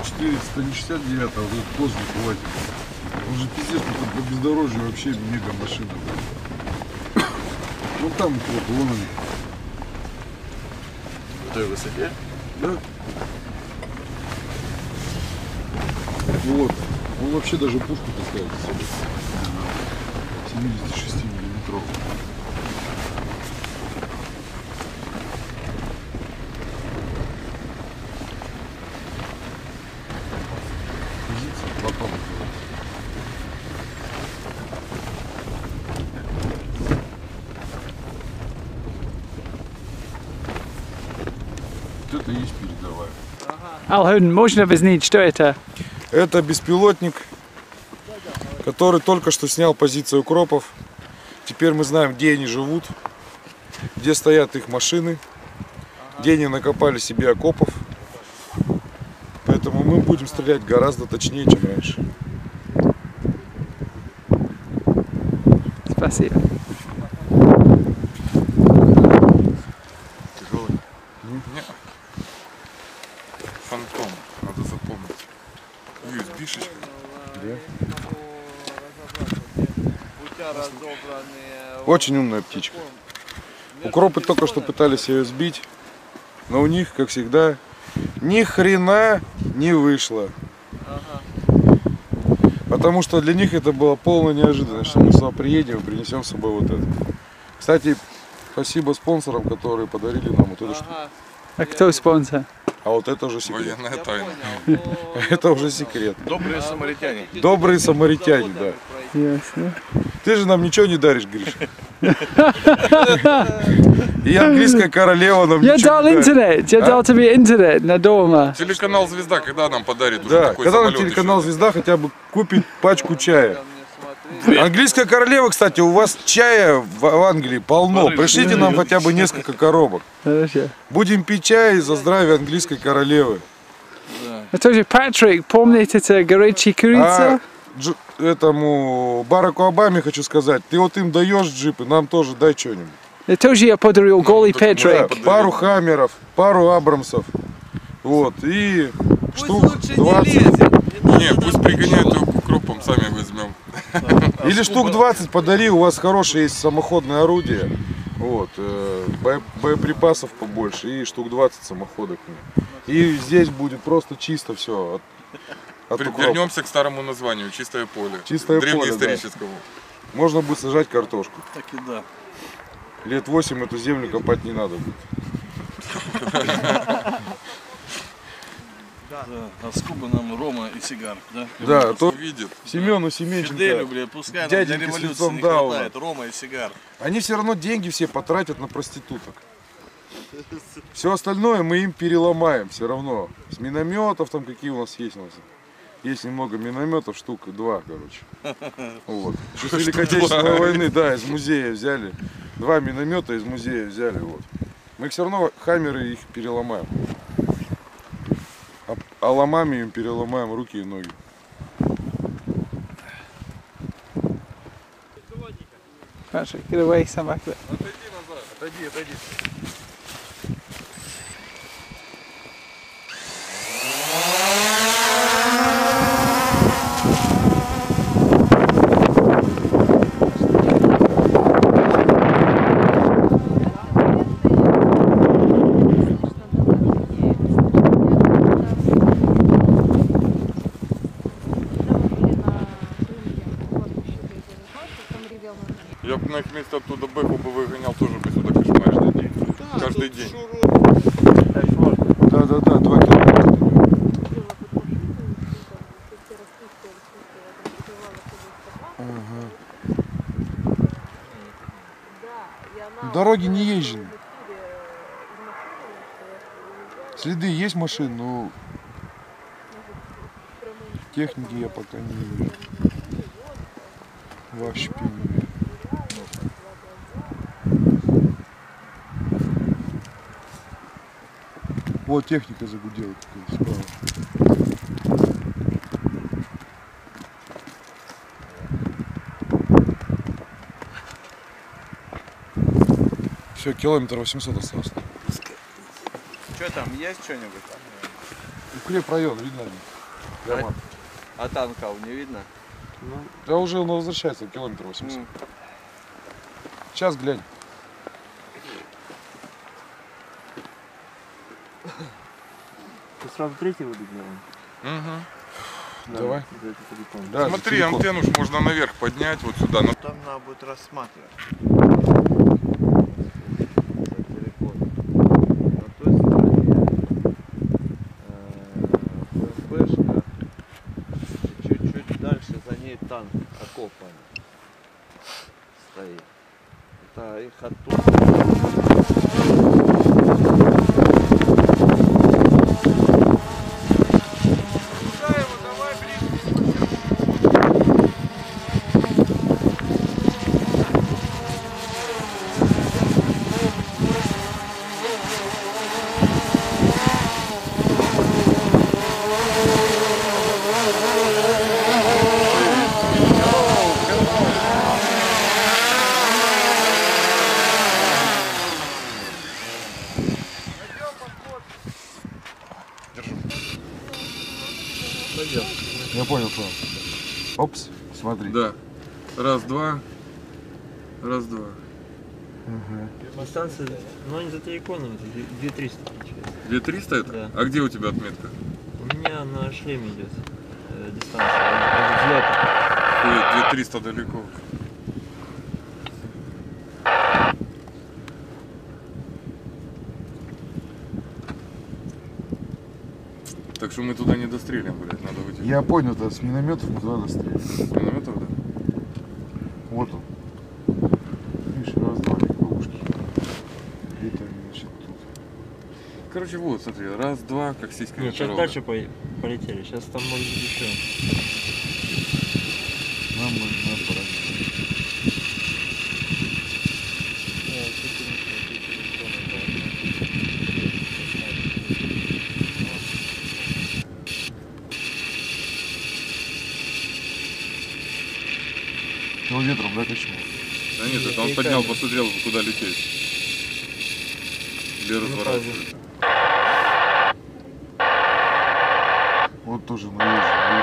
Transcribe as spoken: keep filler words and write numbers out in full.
четыреста, не шестьдесят девять, а вот этот козлик хватит. Он же пиздец, что по бездорожью вообще мега машина. Вон там вот, вон они. В той высоте? Да. Вот. Он вообще даже пушку таскает с собой. семьдесят шесть миллиметров. Вот это и есть передовая. Алхуден, можно объяснить, что это? Это беспилотник, который только что снял позицию укропов. Теперь мы знаем, где они живут, где стоят их машины, где они накопали себе окопов. Поэтому мы будем стрелять гораздо точнее, чем раньше. Спасибо. Тяжелый? Нет. Фантом, надо запомнить. ю эс би-шечка. Очень умная птичка. Укропы только что пытались ее сбить, но у них, как всегда, ни хрена не вышло. Потому что для них это была полная неожиданность, что мы сюда приедем и принесем с собой вот это. Кстати, спасибо спонсорам, которые подарили нам вот эту штуку. А кто спонсор? А вот это уже секрет. Военная тайна. Это уже секрет. Добрые самаритяне. Добрые самаритяне, да. Ясно. Ты же нам ничего не даришь, Гриша. И английская королева нам Я ничего дал не дарит. интернет, я дал тебе интернет на дома. Телеканал «Звезда» когда нам подарит уже Да, такой когда нам самолет телеканал еще? «Звезда» хотя бы купит пачку чая. Английская королева, кстати, у вас чая в в Англии полно. Пришлите нам хотя бы несколько коробок. Хорошо. Будем пить чай за здравие английской королевы. А тоже Патрик, помните это горячий курица? А Дж- этому Бараку Обаме хочу сказать, ты вот им даешь джипы, нам тоже дай что-нибудь. Я тоже я подарил голый так мы Патрик. подарили. Пару Хаммеров, пару Абрамсов. Вот, и штук лучше не двадцать. лезет. Не, Не, надо пусть нам пригоняют ничего. его к укропам, сами возьмем. Или штук двадцать подари, у вас хорошее есть самоходное орудие. Вот, э, боe- боеприпасов побольше и штук двадцать самоходок. И здесь будет просто чисто все. От, от укропа. Вернемся к старому названию «Чистое поле». Чистое поле, древнеисторическому. Можно будет сажать картошку. Так и да. Лет восемь эту землю копать не надо будет. Да. А сколько нам рома и сигар, да? Да, то Видит. Семену Фиделю, Семенченко, бля, пускай нам дяденька для с революции лицом не Дауна. хватает рома и сигар. Они все равно деньги все потратят на проституток. Все остальное мы им переломаем все равно. С минометов там какие у нас есть у нас. Есть немного минометов, штук два, короче. Вот. С Великой Отечественной войны, да, из музея взяли. Два миномета из музея взяли. Вот. Мы все равно хаммеры их переломаем. А, а ломами им переломаем руки и ноги. Patrick, get away, stand back there. Отойди назад. Отойди, отойди. Я бы на их месте оттуда бэху бы выгонял, тоже бы сюда кошмаришь день. Каждый день. Да, да, да, два километра. Дороги не езжены. Следы есть машин, но техники я пока не вижу. Вообще не вижу. Вот техника загудела какая-то справа. Все, километр восемьсот осталось. Что там, есть что-нибудь? Укреп район, видно ли? Гармат. А танков не видно? Да уже он возвращается, километр восемьдесят. Сейчас глянь. Ты сразу третий выйдет, наверное. Угу. Давай. За этот телефон. Да, Смотри, телефон. антенну ж можно наверх поднять вот сюда. Но... Там надо будет рассматривать. Телефон. На той стороне ПМПшка. Чуть-чуть дальше за ней танк окопанный стоит. Это их оттуда. Я понял, что. Опс, смотри. Да. Раз, два. Раз, два. Дистанция, ну они за телефоном, две триста получается. две триста это? Да. А где у тебя отметка? У меня на шлеме идет э, дистанция, от взлета. Ой, две триста далеко. Так что мы туда не дострелим, блядь, надо выйти. Я понял, да, с минометов мы туда дострелим. С минометов, да? Вот он. Видишь, раз, два, легковушки. Где-то они, значит, тут. Короче, вот, смотри, раз, два, как сиська. Нет, сейчас дальше по- полетели, сейчас там может быть еще. Нам нужна пора. Его ветром, да, качнул? Да нет, это он поднял, посмотрел, куда лететь. Или разворачивать. Вот тоже наезжу.